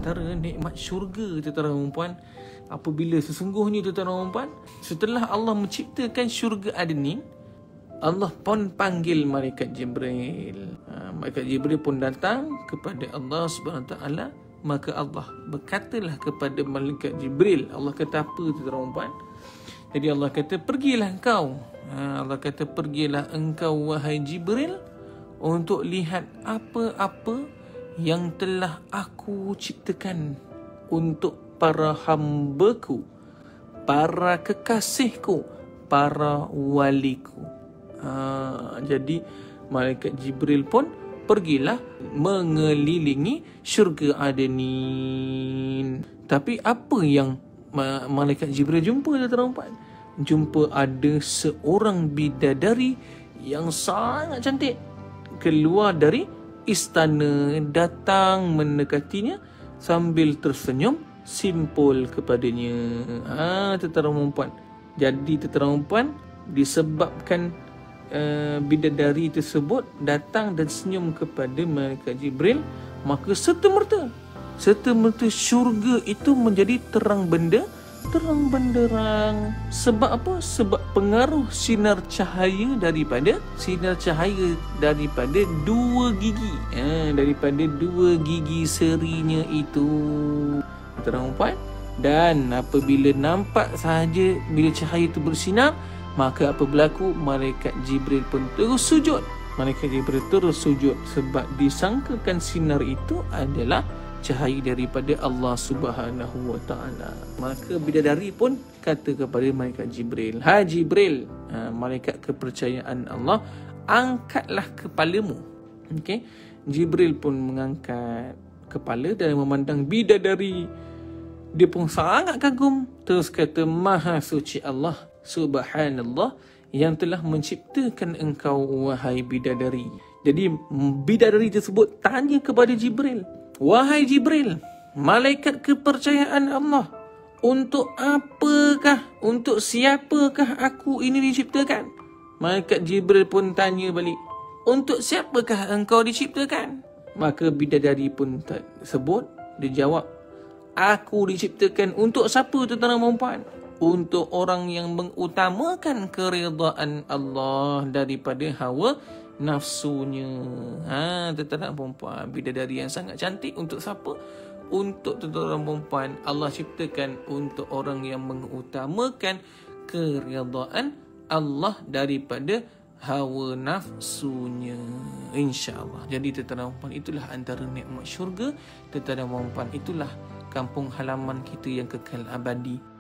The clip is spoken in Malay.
antara nikmat syurga, tuan-tuan dan puan. Apabila sesungguhnya, tuan-tuan dan puan, setelah Allah menciptakan syurga Adnin, Allah pun panggil malaikat Jibril. Malaikat Jibril pun datang kepada Allah Subhanahu Wa Taala. Maka Allah berkatalah kepada malaikat Jibril. Allah kata apa, tuan-tuan dan puan? Jadi Allah kata, pergilah engkau. Allah kata, pergilah engkau wahai Jibril untuk lihat apa-apa yang telah aku ciptakan untuk para hamba-Ku, para kekasihku, para waliku. Jadi malaikat Jibril pun pergilah mengelilingi syurga Adnin. Tapi apa yang malaikat Jibril jumpa, tuan-tuan? Jumpa ada seorang bidadari yang sangat cantik keluar dari istana, datang mendekatinya sambil tersenyum simpul kepadanya. Tuan-tuan dan puan. Jadi tuan-tuan dan puan, disebabkan bidadari tersebut datang dan senyum kepada malaikat Jibril, maka serta-merta syurga itu menjadi terang benderang. Sebab apa? Sebab pengaruh sinar cahaya daripada dua gigi. Daripada dua gigi serinya itu, tuan-tuan dan puan. Dan apabila nampak sahaja, bila cahaya itu bersinar, maka apa berlaku? Malaikat Jibril pun terus sujud. Sebab disangkakan sinar itu adalah cahaya daripada Allah Subhanahu Wa Taala. Maka bidadari pun kata kepada malaikat Jibril, "Hai Jibril, malaikat kepercayaan Allah, angkatlah kepalamu." Okey. Jibril pun mengangkat kepala dan memandang bidadari. Dia pun sangat kagum. Terus kata, "Maha suci Allah, Subhanallah, yang telah menciptakan engkau wahai bidadari." Jadi bidadari tersebut tanya kepada Jibril, "Wahai Jibril, malaikat kepercayaan Allah, untuk apakah, untuk siapakah aku ini diciptakan?" Malaikat Jibril pun tanya balik, "Untuk siapakah engkau diciptakan?" Maka bidadari pun sebut, dia jawab, "Aku diciptakan untuk siapa, tuan-tuan dan puan? Untuk orang yang mengutamakan keridaan Allah daripada hawa nafsunya." Tuan-tuan dan puan, bidadari yang sangat cantik untuk siapa? Untuk tuan-tuan dan puan, Allah ciptakan untuk orang yang mengutamakan keridaan Allah daripada hawa nafsunya, insya-Allah. Jadi tuan-tuan dan puan, itulah antara nikmat syurga. Tuan-tuan dan puan, itulah kampung halaman kita yang kekal abadi.